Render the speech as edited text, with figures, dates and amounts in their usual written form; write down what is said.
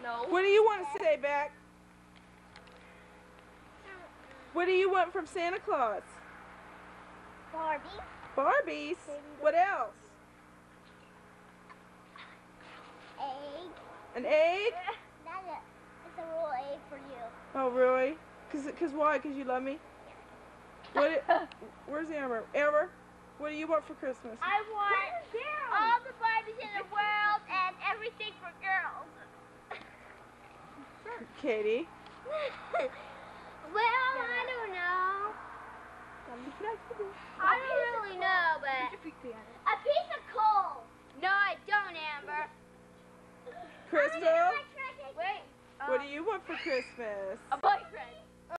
No. What do you want to say back? What do you want from Santa Claus? Barbies. Barbies? What else? Egg. An egg? It's a real egg for you. Oh, really? Cause why? Cause you love me? Where's Amber? Amber, what do you want for Christmas? I want all the Barbies in the world and everything for girls. Katie? Well, I don't know. I don't really know, but a piece of coal. No, I don't, Amber. Crystal? Wait. What do you want for Christmas? A boyfriend.